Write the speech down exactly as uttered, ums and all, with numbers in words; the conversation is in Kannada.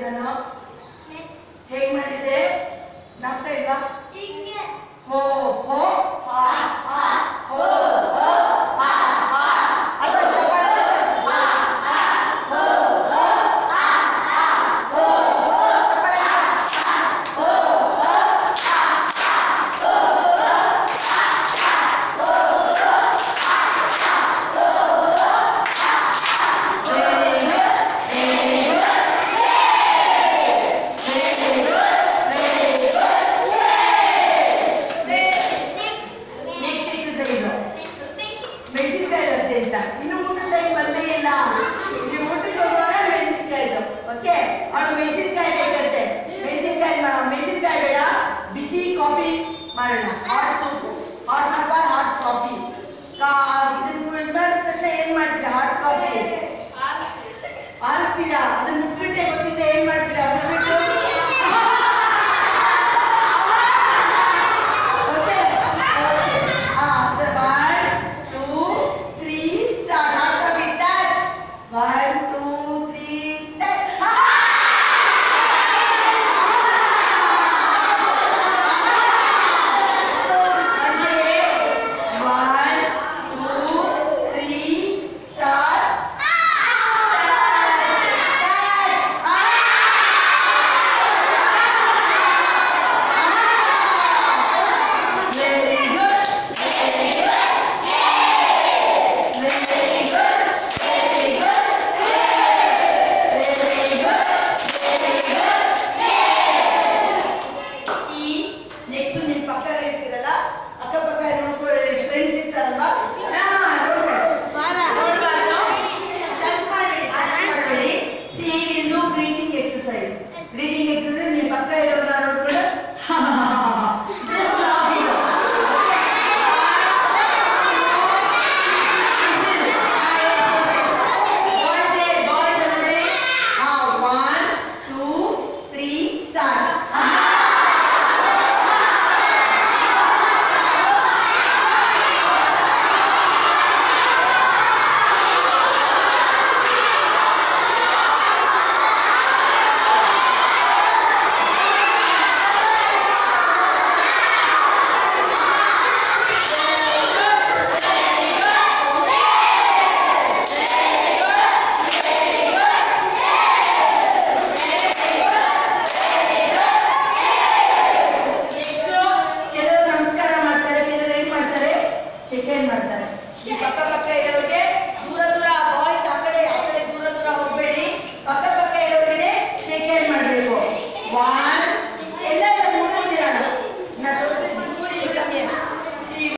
ನಾನು ಹೇಗೆ ಮಾಡಿದ್ದೆ ನಾಪ್ಕ ಇಲ್ವಾ ಹೋ ಹೋ ಹಾ ಹಾ ಹೋ ಹೋ ಹಾ ಹಾ ಅದು ಚಪ್ಪಾಳೆ ಹಾ ಹಾ ಹೋ ಹೋ ಹಾ ಹಾ ಹೋ ಹೋ ಚಪ್ಪಾಳೆ ಹೋ ಹೋ ಹಾ ಹಾ ಹೋ ಹೋ ಹಾ ಹಾ ಹೋ ಹೋ ಹಾ ಹಾ ಹೋ ಹೋ ಹಾ ಹಾ very good very good very good very good ಮೆಣಸಿನಕಾಯಿ ಇರುತ್ತೆ ಅಂತ ಇನ್ನು ಊಟದ ಟೈಮ್ ಬಂದೇ ಇಲ್ಲ ನೀವು ಊಟಕ್ಕೆ ಹೋಗುವಾಗ ಮೆಣಸಿನಕಾಯಿ ಓಕೆ ಅವಳು ಮೆಣಸಿನಕಾಯಿ ಬೇಕಂತೆ ಮೆಣಸಿನಕಾಯಿ ಮೆಣಸಿನಕಾಯಿ ಬೇಡ ಬಿಸಿ ಕಾಫಿ ಮಾಡೋಣ hot soup hot soup hot coffee ಇದನ್ನ ಇದು ಮಾಡಿದ ತಕ್ಷಣ ಏನ್ ಮಾಡ್ತೀರಾ ಹಾಟ್ ಕಾಫಿ ಆರಿಸ್ತೀರಾ ಅದನ್ನ ಮುಟ್ಬಿಟ್ಟೆ ಗೊತ್ತಿದೆ ಏನ್ ಮಾಡ್ತೀರಾ One